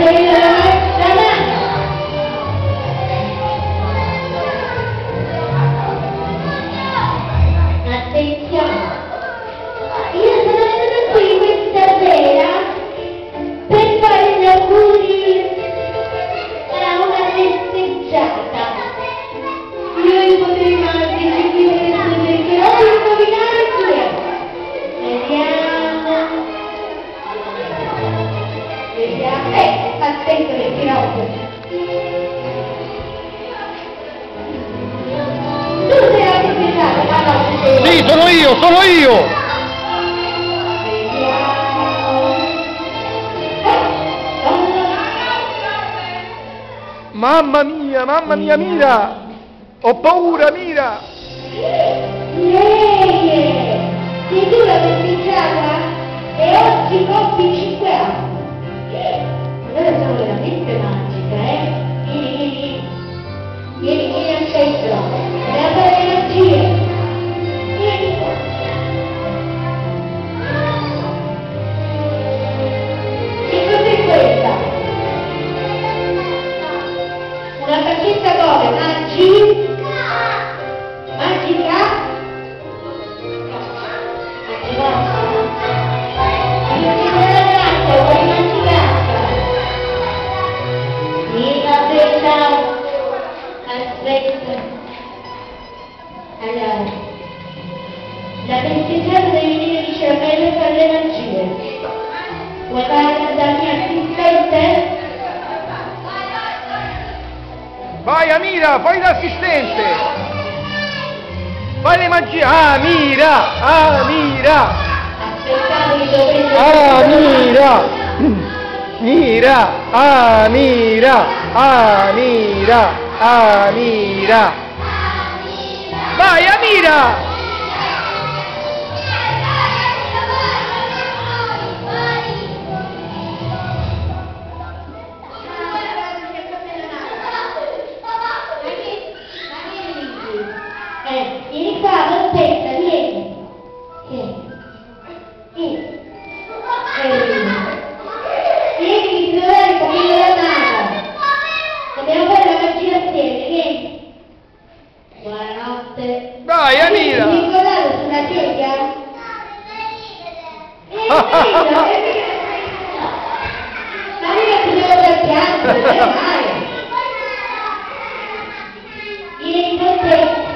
Attento le ginocchia. Tu sei la proprietaria, ma no, Sì, sono io! Mamma mia, mira! Ho paura, mira! Lei! Sei tu la festeggiata? E oggi compie 5 anni. Allora sono veramente magica, Vieni al centro, me la fare le magie. Vieni qua. Che cos'è questa? Una bacchetta come? Magica? Magica? Aspetta. Allora, la festeggiata deve venire di cervello per le magie. Vuoi fare da mia assistente? Vai Amira, fai l'assistente! Fai le magie! Amira! Aspettate che dovrete... Amira! Vai Amira! Vieni qua, aspetta, vieni. Vieni, ti dovrai capire la mano. Dobbiamo fare la magia assieme, vieni. Buonanotte. Vai Amira! Ti ricordate sulla sedia? Ma mica ti devo dare pianto, vai. Vieni con te.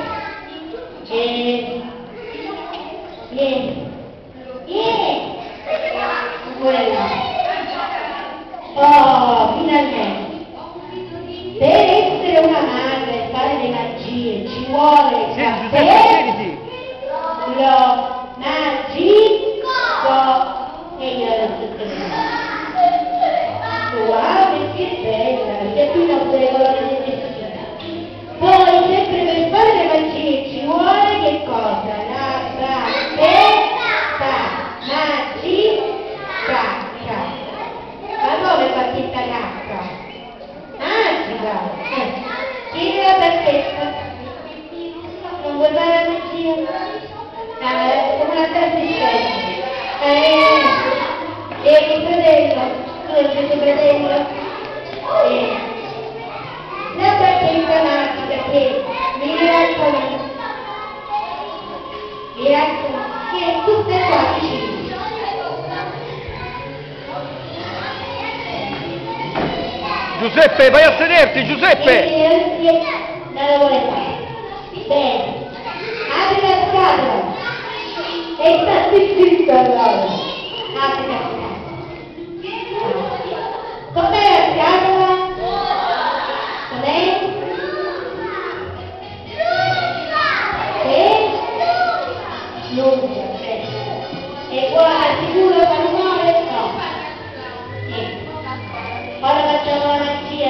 Vieni. Quella. Oh, finalmente. Per essere una madre e fare le magie ci vuole sapere lo magico e io adesso te lo dico. Wow, che bella, perché tu non sei colore di vestita. Poi sempre per fare le magie ci vuole che cosa? La bacchetta magica. Ma dove bacchetta cacca? Magica. Tieni la bacchetta. Non vuoi fare la magia? Come una assistente. E il fratello? Tu hai il tuo fratello? La bacchetta magica che mi raccomando che tutte qua vicino. Giuseppe, vai a sederti, Giuseppe! Non lo vuole fare. Bene. Apri la scatola. E sta zitto allora. Apri la scatola. Com'è la scatola? Com'è? Lunga. E qua sicuro per un ore? No. Ora facciamo la magia,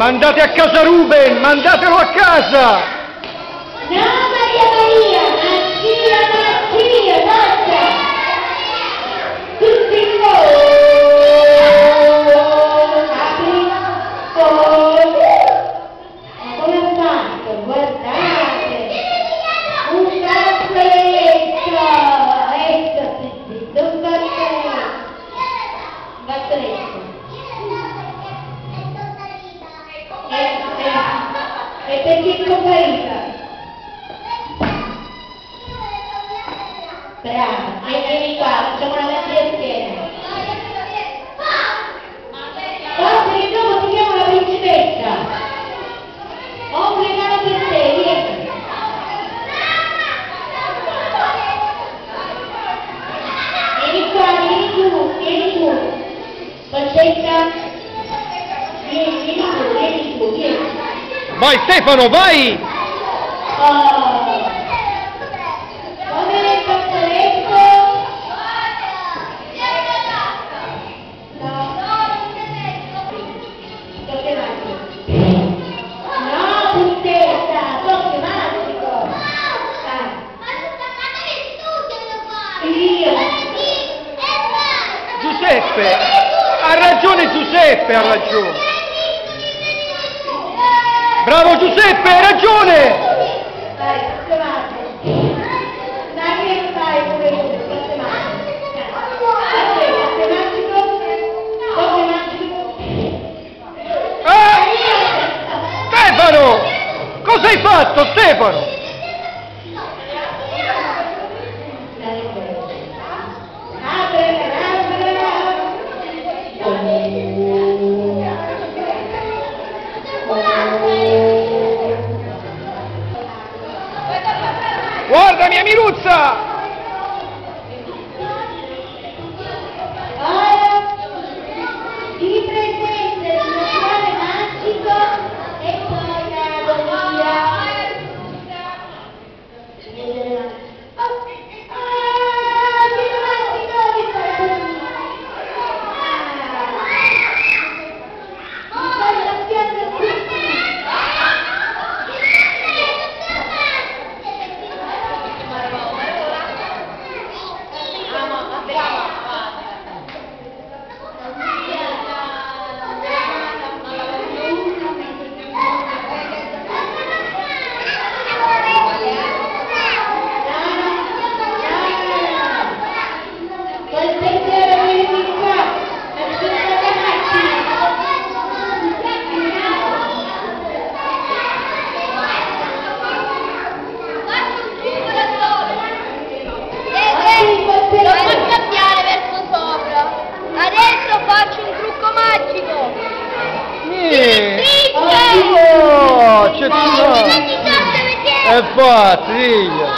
Mandate a casa Ruben, mandatelo a casa! No, Maria, Magia, basta! Tutti in apri, ma come ho fatto? Guardate! Un fazzoletto! Ecco, un fazzoletto! E per chi è comparita? Brava, vieni qua, facciamo una magia insieme. Basta che dopo ti chiamo la principessa. Ho un regalo per te, vieni. Vieni qua, vieni tu. Pancetta. Vieni tu. Vai Stefano, vai! Come nel fazzoletto? No. Tocche magico. No, puntetta, tocche magico. Io. Giuseppe! Ha ragione Giuseppe, ha ragione! Bravo Giuseppe, hai ragione! Dai, chiamate. Dai, che fai pure tu, chiamate. Stefano! Cosa hai fatto, Stefano? Guarda mia Miruzza! Ora si presenta il materiale magico e poi la domenica. Oh, c'è è fatto, figlio.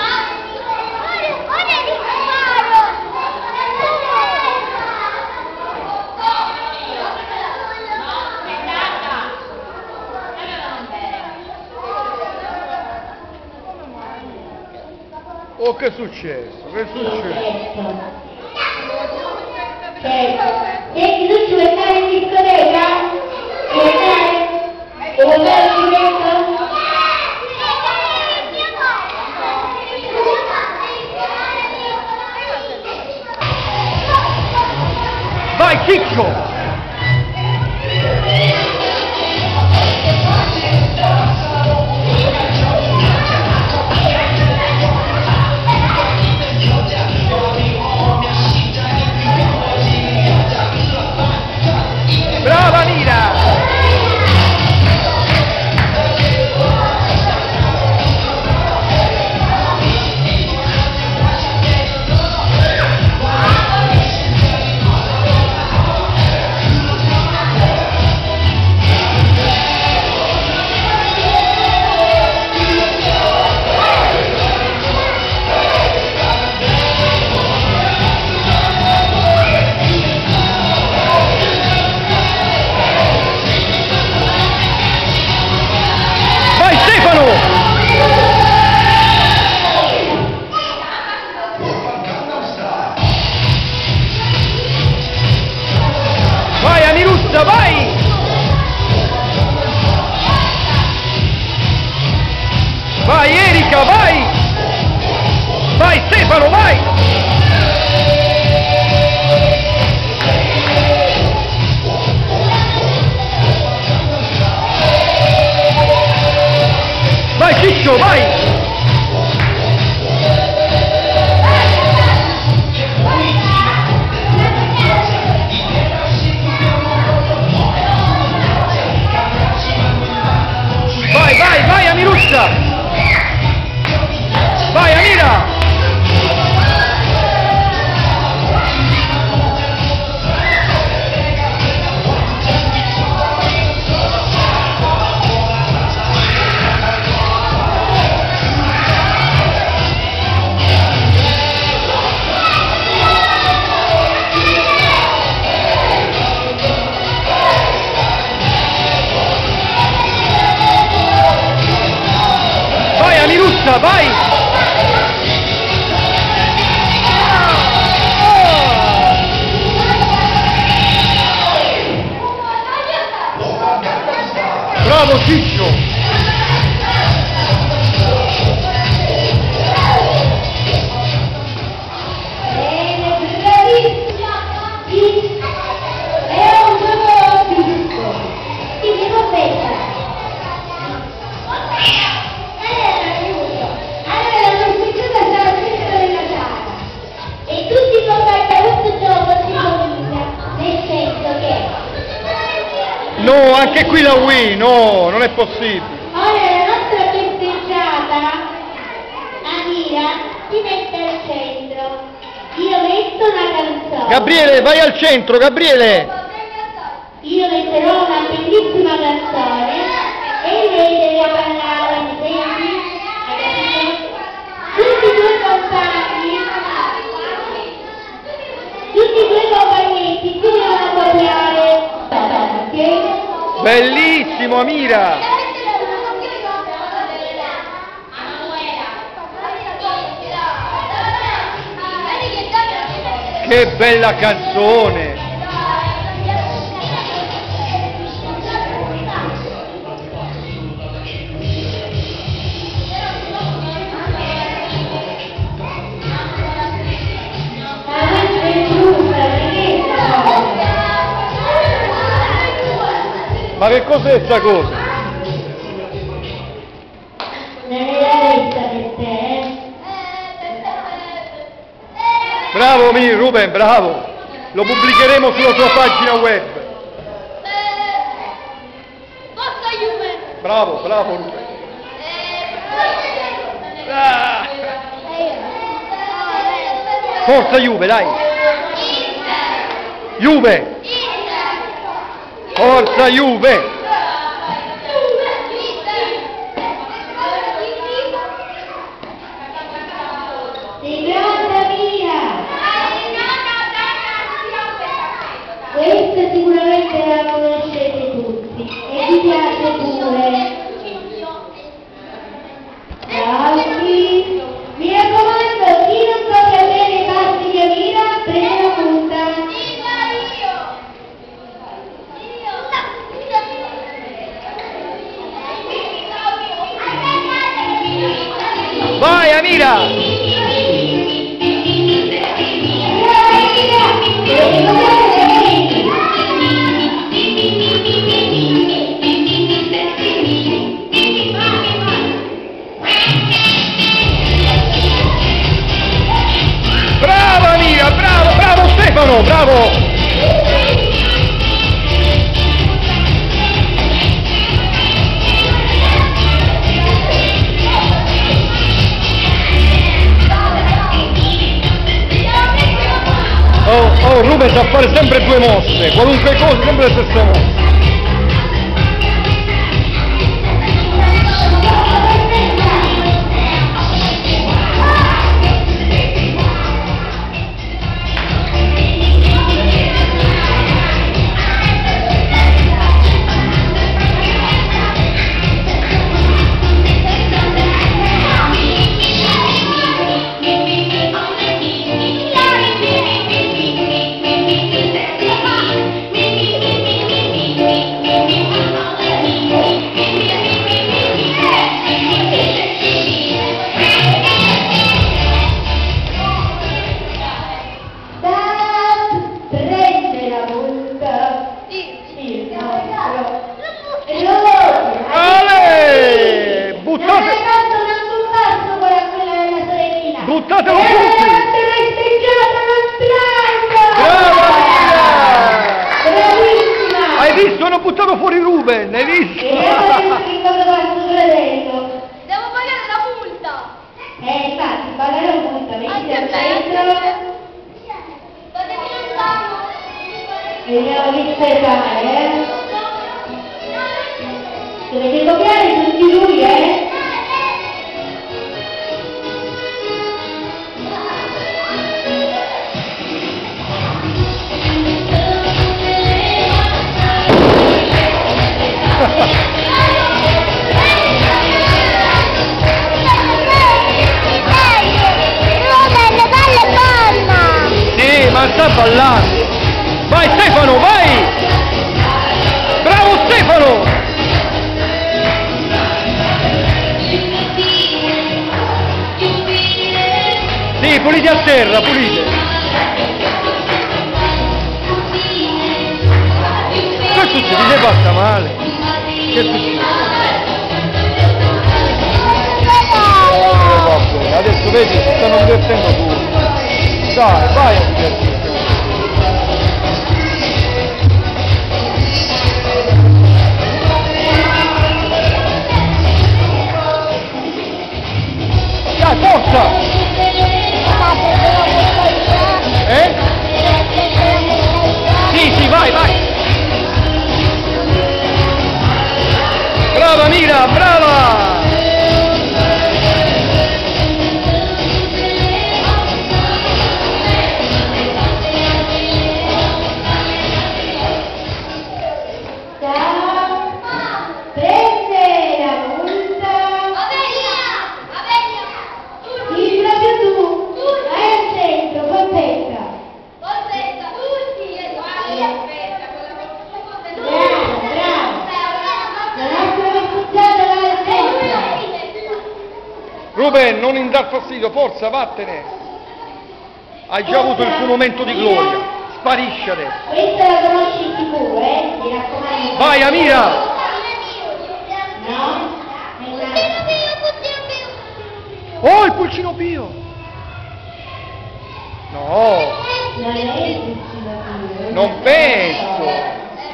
Oh, che è successo? Che è successo? Senti, tu ci vuoi stare in discoteca? Vuoi stare? Vuoi stare in discoteca? Vai, Ciccio! Brava Nina! Stefano, vai! Vai Ciccio, vai! Vai, vai, vai Amiruccia! Vai Amira! Vai Amiruccia, vai! Bravo Ciccio! No, anche qui la Wii, no, non è possibile. Ora la nostra festeggiata, Amira, si mette al centro. Io metto una canzone. Gabriele, vai al centro, Gabriele! Io metterò una bellissima canzone e lei deve ballare, mi senti? Hai capito? Tutti i tuoi compagnetti, tu devono copiare. Bellissimo Amira! Che bella canzone! Ma che cos'è sta cosa? Non è la lista per te, Bravo Ruben, bravo! Lo pubblicheremo sulla tua pagina web. Bravo, bravo Ruben. Ah. Forza Juve, dai! Juve! Forza Juve! sei pronta Mia? Questa sicuramente la conoscete tutti e vi piace pure. Bravi! Mi raccomando, chi non copia bene i passi di Amira, prende la multa. Vai Amira! Bravo Amira, bravo, bravo Stefano, bravo! Oh, Ruben sa fare sempre due mosse, qualunque cosa, sempre le stesse mosse. vediamo che stai fare, Dovete copiare tutti lui, Sì, ma sta ballando! Vai Stefano, vai! Bravo Stefano! Sì, pulite a terra, pulite! Che succede? Ti sei fatta male? Che succede? Vabbè, adesso vedi, si stanno divertendo tutti. Dai, vai a divertirti. Dai, forza! Sì, sì, vai, vai! Brava Mira, brava! Prende la punta. Sì, proprio tu. Vai al centro, polpetta. Bravo, bravo. La nostra passeggiata va al centro. Ruben, non dar fastidio, forza, vattene! Hai già avuto il tuo momento di gloria, sparisci adesso! Questa la conosci sicuro, mi raccomando. Vai Amira! No? Oh, il pulcino Pio! No, Non è il pulcino Pio. non penso!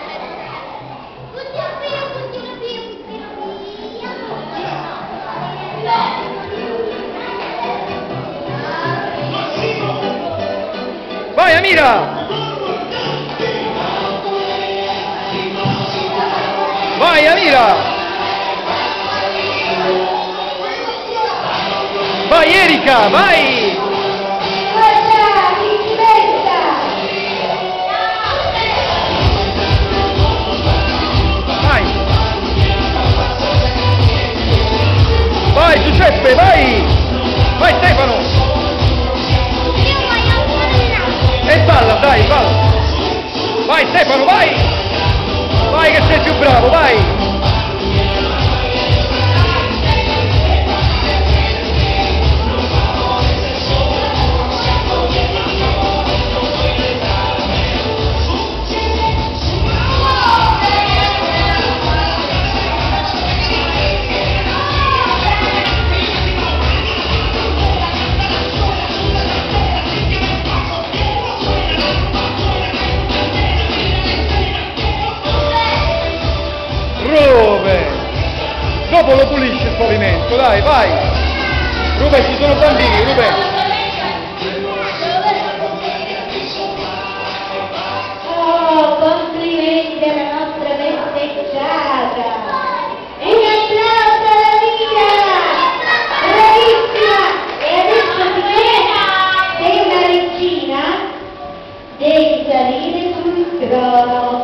Vai Amira! Vai Amira! Vai Erika, vai! Forza, principessa! Vai! Vai Giuseppe, vai! Vai Stefano! E balla, dai, balla! Vai Stefano, vai! Vai che sei più bravo, vai! Dopo lo pulisci il pavimento, dai, vai! Ruben, ci sono bambini, Ruben! Oh, complimenti alla nostra festeggiata! E un applauso alla Mira! Bravissima! E adesso siccome sei una regina, devi salire sul trono!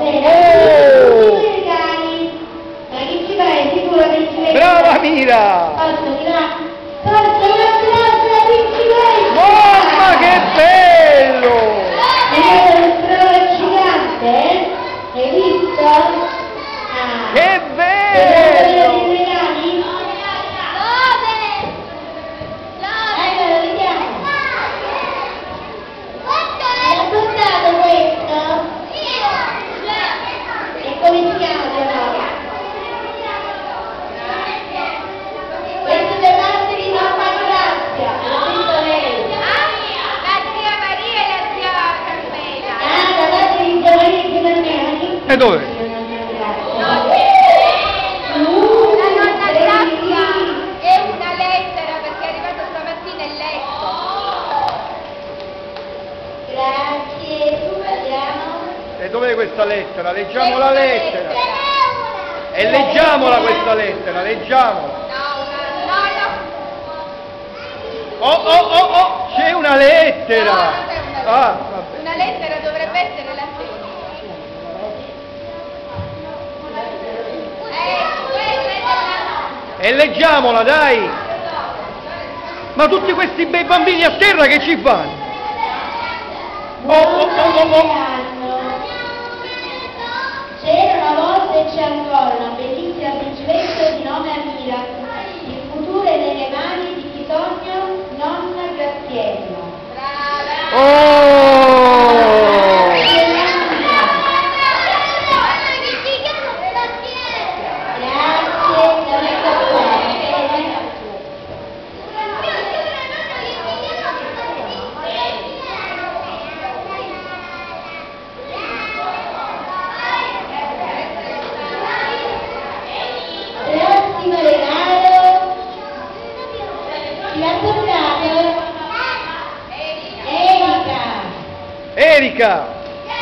Brava Mira! Forza, un applauso alla principessa! Mamma che bello! Vedete il trono gigante? Hai visto? Ah. Che Vedete bello! i regali? Allora, vediamo. L'ha portato questo? E come si chiama però? Questo è da parte di mamma Grazia, l'ho visto lei. Ah, da parte di Giovanni Giovanni. E dove? Grazie, vediamo. E dov'è questo? questa lettera, leggiamo la lettera. E leggiamola questa lettera, leggiamola. Oh, c'è una lettera. Ah, vabbè. Una lettera dovrebbe essere la stessa. E leggiamola, dai. Ma tutti questi bei bambini a terra che ci fanno? Oh. C'era una volta e c'è ancora una bellissima principessa di nome Amira. Il futuro è nelle mani di chi sogno, nonna Graziella. Oh! Prossimo regalo, chi ha portato? Erika!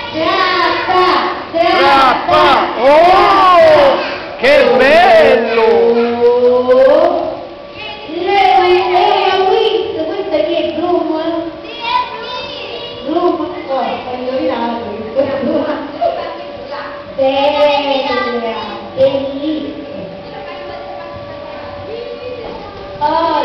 Strappa! Oh! Che bello! Questa che è Grum? Grum? Oh, ho indovinato. Bellissima! Poi,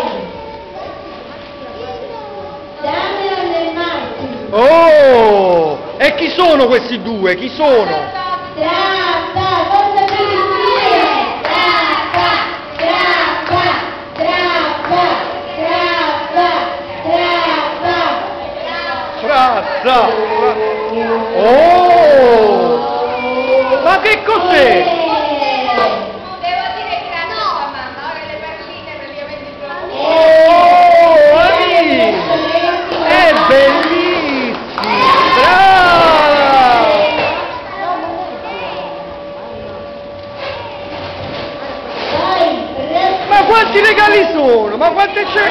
dammela nel marchio. Oh! E chi sono questi due? Chi sono? Strappa, cosa devi dire? Strappa, strappa, strappa, strappa, strappa. Frazza! Oh! Ma che cos'è? Devo dire grazie a tua mamma, ora le perline praticamente Oh! Ami! È bellissimo! Brava! Poi, Ma quanti regali sono? Ma quante c'è?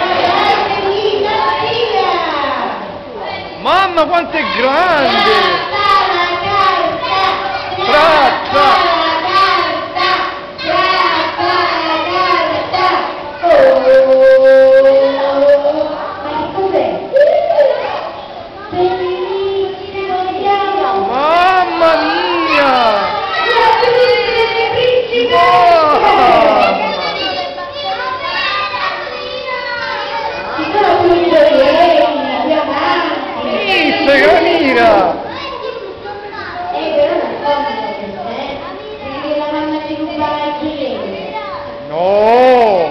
Mamma quanto è grande! Frazza! Mamma mia! Camira! No!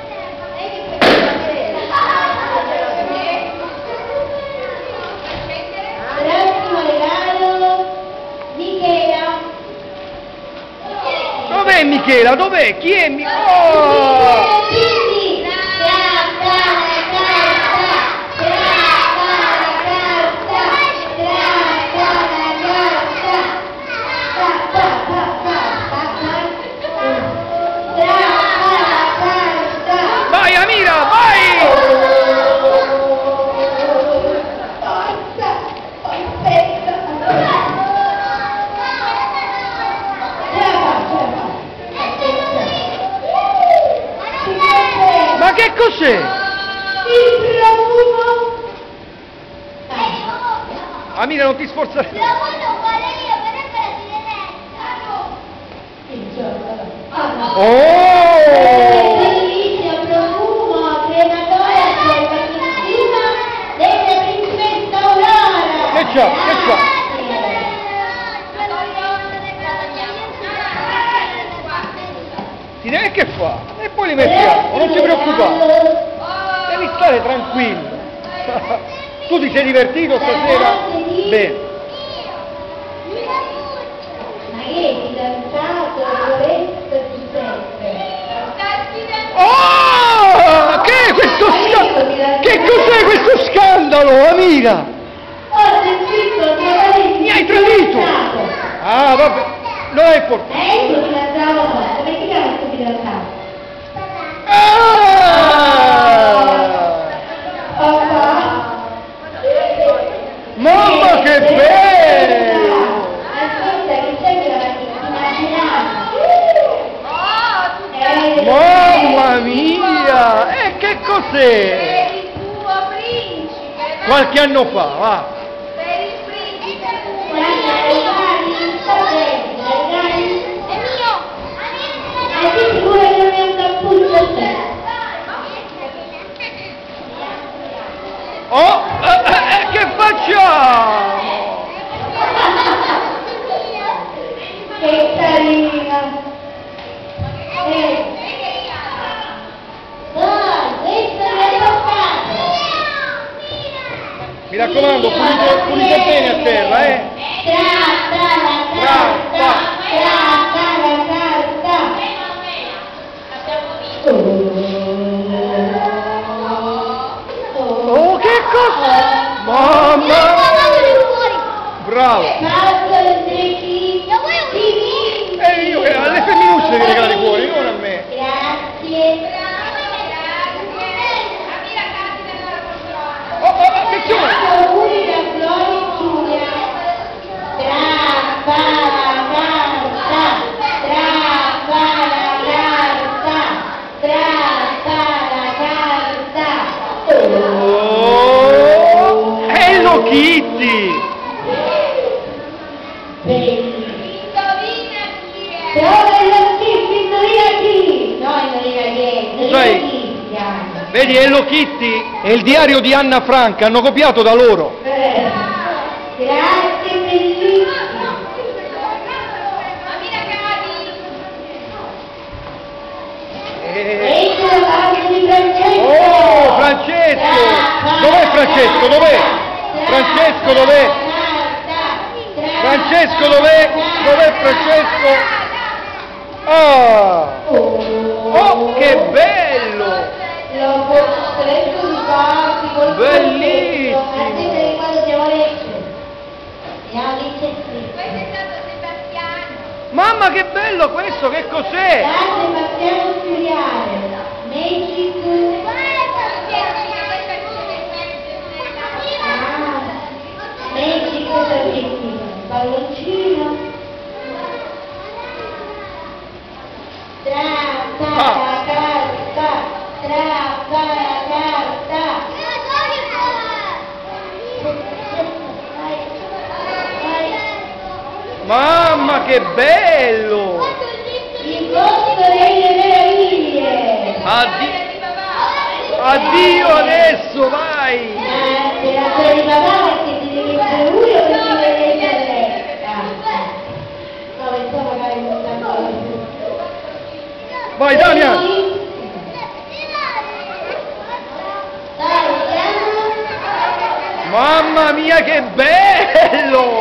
Prossimo regalo, Michela. Dov'è Michela? Dov'è? Chi è Michela? Oh! Vai Amira, vai! Ma che cos'è? Il profumo. Amira, non ti sforzare. Oh! Bellissimo profumo, crematore a prima della principessa Aurora. Che c'ha? Ti deve che fa? E poi li mettiamo, non ti preoccupare. Devi stare tranquillo. Tu ti sei divertito stasera? Bene. Ma che fidanzato, Lorenzo Giuseppe? Oh! Che è questo scandalo? Che cos'è questo scandalo, Amira? Ho sentito che Mi hai tradito! Ah, vabbè, non è importante. il tuo fidanzato, come si chiama il tuo fidanzato? Mamma che bello! Aspetta che cos'è? Per il tuo principe. Va. Qualche anno fa, va. Per il principe tuo. Guarda, regali, sta bene, regali. È mio. Ma sei sicuro che non è un cappuccio a te? Oh, che facciamo? Che carina! Dai, questo è toccato! Mi raccomando, pulite bene a terra, Tratta la carta! Tratta la carta! Oh, che cosa? Mamma! Bravo! Falso il trechino! E io che alle femminucce devi regalare i cuori, non a me. Grazie! Oh, attenzione! Auguri da Flori Giulia! Strappa la carta! Strappa la carta! Strappa la carta! Oh, Hello Kitty! Bellissimo! Indovina chi è. Prova lo schifo, indovina chi? No, indovina chi? Sai- Indovina chi? Vedi, Hello Kitty e il diario di Anna Frank hanno copiato da loro. Grazie, bellissimo! Mamina Cadi. Ecco la parte di Francesco! Oh, Francesco! Dov'è Francesco? Dov'è? Francesco, dov'è? Francesco, dov'è? Dov'è Francesco? Ah! Oh, che bello! L'ho costretto di farti col Bellissimo! Attenta che quando siamo a Lecce. Siamo a Lecce sì. Questo è stato Sebastiano. Mamma, che bello questo! Che cos'è? Da Sebastiano Studiare. Magic. Magic cosa significa? Palloncino. Strappa la carta. Strappa la carta. Mamma, che bello! Il posto delle meraviglie. Addio adesso, vai! Grazie, la tua di papà perché ti devi mettere lui o perché ti devi mettere lei? No, pensavo magari non tanto. Vai, Damian! Dai, vediamo. Mamma mia, che bello!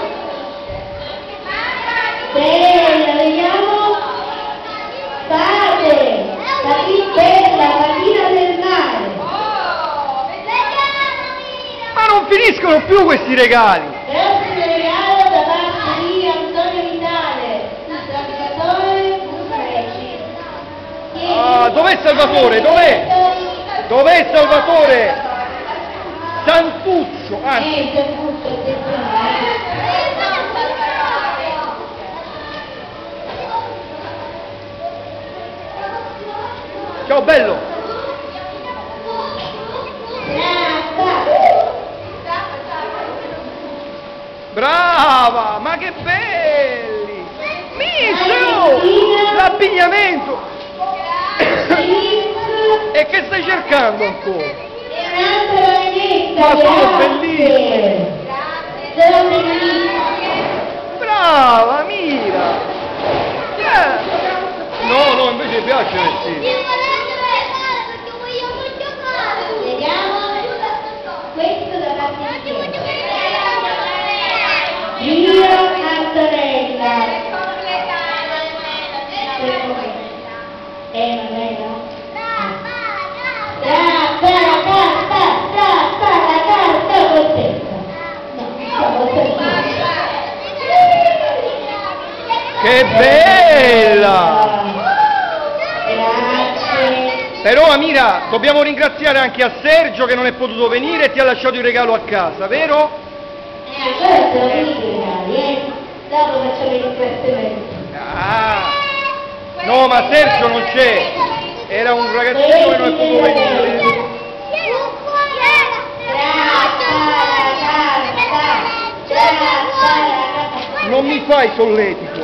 Bella, vediamo. Fate, la più bella fatina del mare. Ma non finiscono più questi regali! Prossimo regalo da parte di Antonio Vitale, Salvatore Busreci. Ah, dov'è Salvatore? Dov'è? Dov'è Salvatore? Santuzzo! Anzi, Niente, tutto, attenzione. ciao bello! Brava! Ma che belli! Micio! L'abbigliamento! E che stai cercando ancora? Ma sono bellissime! Sono bellissime! Brava, mira! No, no, invece mi piace il vestito. Vediamo questo da parte di Io Antonella. Magari no? Strappa la carta con testa. No, Che bella! Grazie. Però Amira, dobbiamo ringraziare anche a Sergio che non è potuto venire e ti ha lasciato il regalo a casa, vero? Ancora te lo dico i regali, Dopo facciamo il ringraziamento. Ah! No, ma Sergio non c'è! Era un ragazzino che non è potuto venire. fai solletico?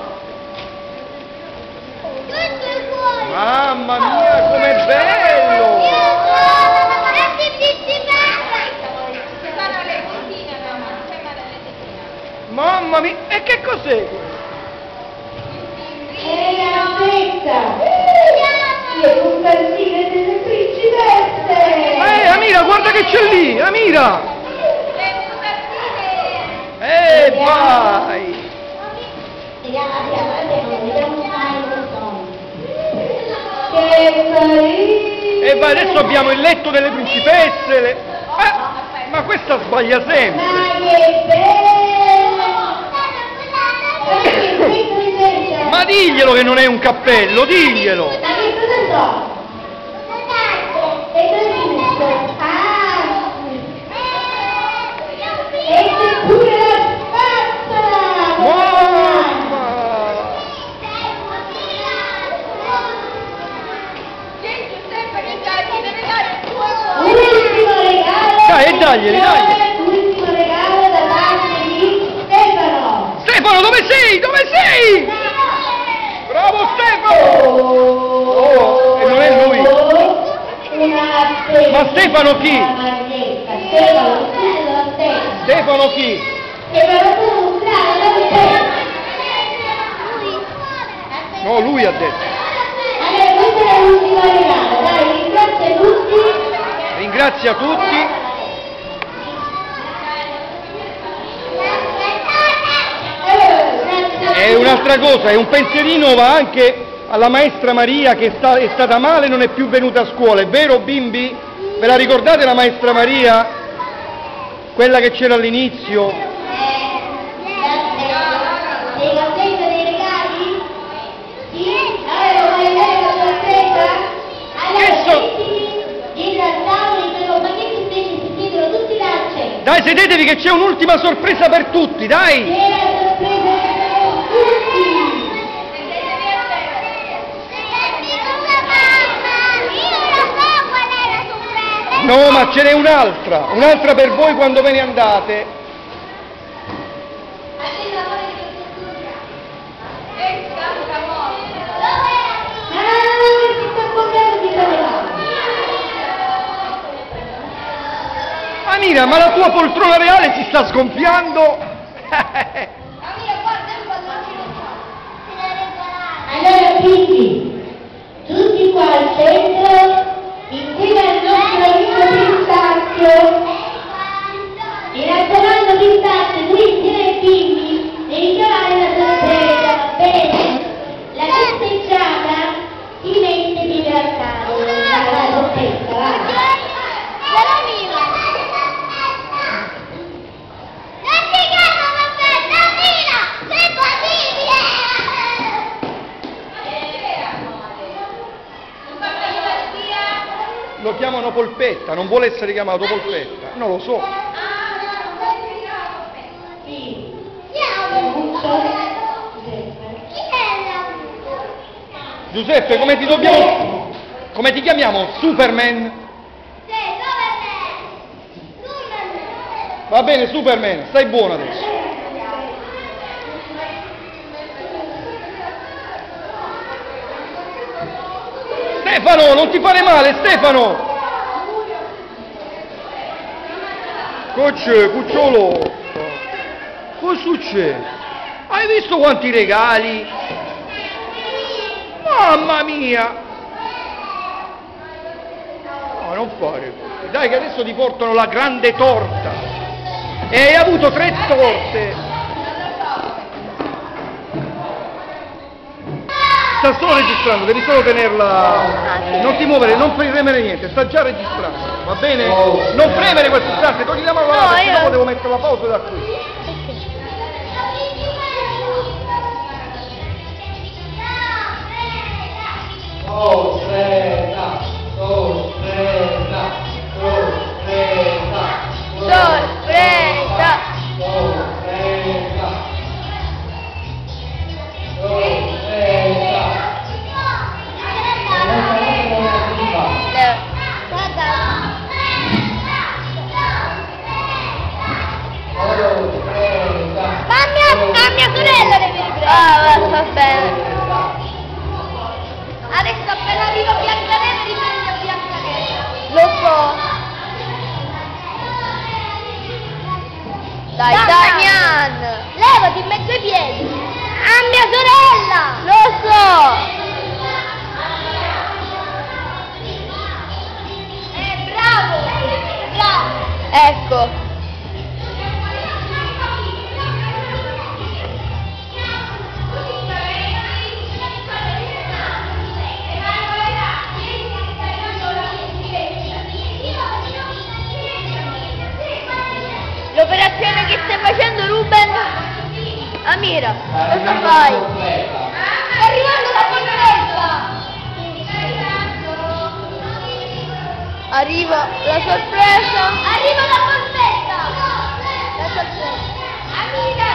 Mamma mia, com'è bello! Mamma mia, e che cos'è? È la fetta! Le puntantine delle principesse! Amira, guarda che c'è lì, Amira! Vai! Che carino! E vai, adesso abbiamo il letto delle principesse. Ma questa sbaglia sempre. Ma che bello! Ma diglielo che non è un cappello, diglielo! Ma che cosa so? E dove messo? Ah! E c'è pure la spazzola! Mamma! Ultimo regalo! Dai, daglieli, dai! Ultimo regalo da parte di Stefano! Stefano, dove sei? Dove sei? Bravo Stefano! Oh, e non è lui! Ma Stefano chi? Stefano chi? No, lui ha detto. Allora, questo è l'ultimo regalo, dai, ringrazia tutti. Ringrazia tutti. E un'altra cosa, e un pensierino va anche alla maestra Maria che è stata male e non è più venuta a scuola, è vero bimbi? Ve la ricordate la maestra Maria? Quella che c'era all'inizio? Sei contento dei regali? Sì? Allora vuoi vedere la sorpresa? Allora, dietro al tavolo i tuoi compagnetti invece si siedono tutti là al centro. Dai, sedetevi che c'è un'ultima sorpresa per tutti, dai! C'è la sorpresa per tutti! No, ma ce n'è un'altra per voi quando ve ne andate. Amira, ma la tua poltrona reale si sta sgonfiando? Allora quindi, tutti qua al centro, insieme al nostro amico Pistacchio, mi raccomando Pistacchio, tu insieme ai bimbi devi chiamare la sorpresa, va bene? La festeggiata si mette più al tavolo, la sorpresa, va? Lo chiamano polpetta, non vuole essere chiamato polpetta, non lo so. Sì. Giuseppe, come ti chiamiamo? Superman? Va bene, Superman, stai buono adesso. Stefano, non ti fare male, Stefano! Cocce, cucciolotto! Cosa succede? Hai visto quanti regali? Mamma mia! No, non fare così. Dai che adesso ti portano la grande torta. E hai avuto 3 torte. Sta solo registrando, devi solo tenerla. Non ti muovere, non premere niente, sta già registrando, va bene? Non premere questo istante, togli la mano là, perché dopo devo mettere la pausa da qui. Sorpresa, sorpresa, sorpresa, Sorpresa! sorpresa, sorpresa. A mia sorella! Va bene. Adesso appena arrivo Biancaneve riprende Biancaneve. Lo so. Dai, Damian! Levati in mezzo ai piedi! A mia sorella! Lo so! Bravo! Bravo! Ecco! L'operazione che stai facendo, Ruben? Amira, cosa fai? Sta arrivando la polveretta! Arriva la sorpresa! Arriva la polveretta! La sorpresa! Amira!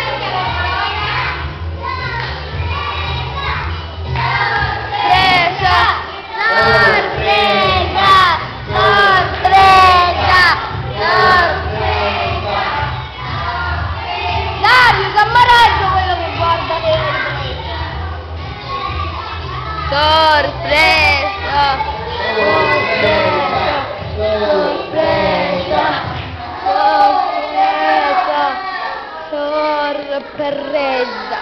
Sorpresa! Sorpresa! Sorpresa! Sorpresa! Dario, Cammaraggio quello che guarda le sorpresa! Sorpresa! Sorpresa! Sorpresa!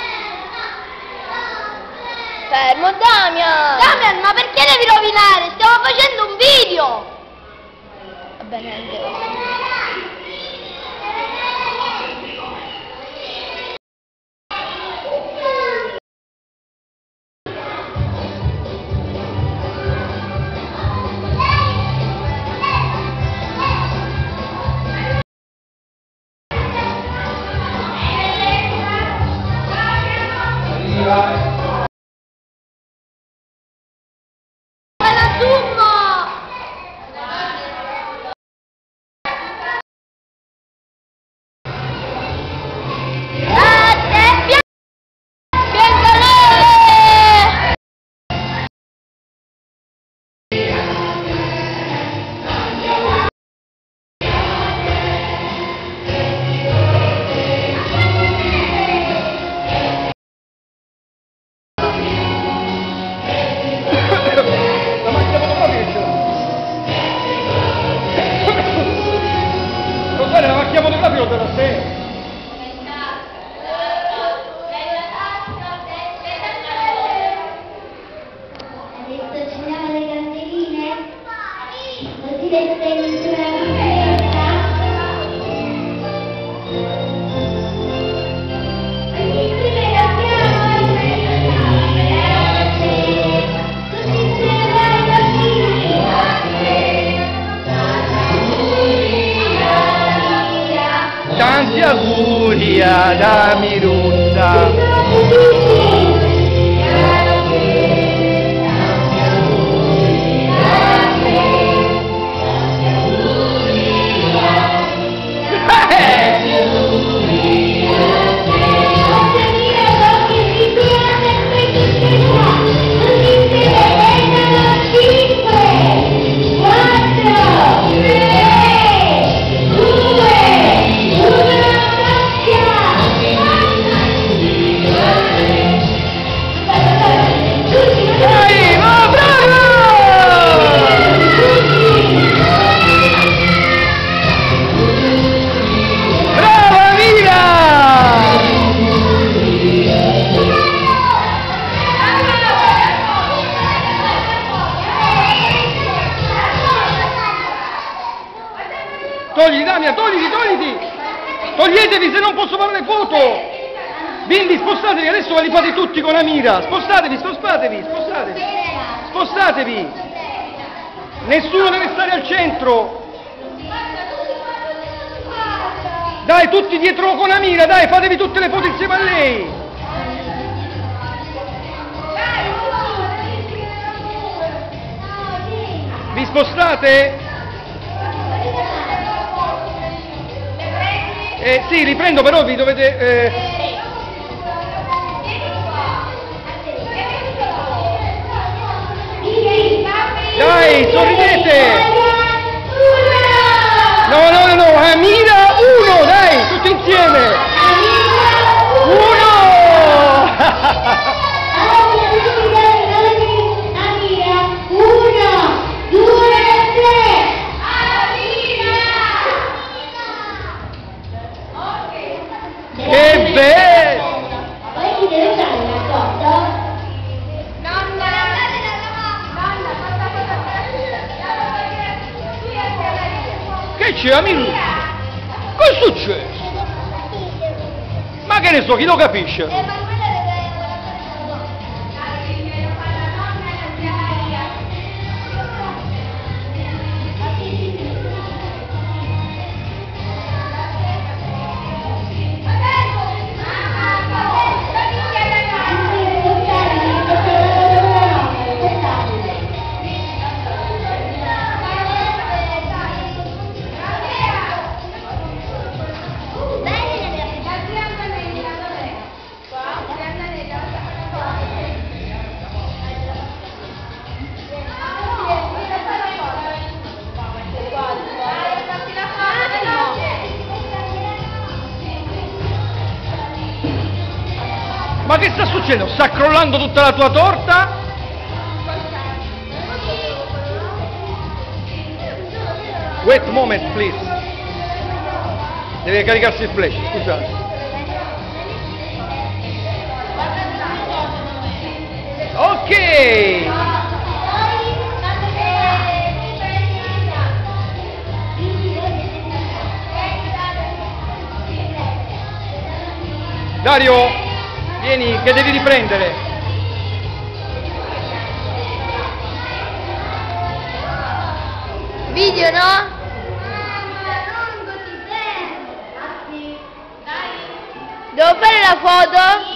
Fermo, Damian! Damian, ma perché devi rovinare? Stiamo facendo un video! Va bene, anche Tanti auguri ad Amirunda. Togli, Damia, togliti! Toglietevi, se non posso fare le foto! Bimbi, spostatevi, adesso ve li fate tutti con Amira! Spostatevi! Spostatevi! Nessuno deve stare al centro! Dai, tutti dietro con Amira, dai, fatevi tutte le foto insieme a lei! Vi spostate? Sì, riprendo, però vi dovete... Dai, sorridete! No, Amira, uno, dai, tutti insieme! Uno! Che c'è, amico? Che è successo? Ma che ne so, chi lo capisce? Ma che sta succedendo? Sta crollando tutta la tua torta? Wait a moment, please. Deve caricarsi il flash, scusate. Ok! Dario, vieni, che devi riprendere. Video, no? Devo fare la foto?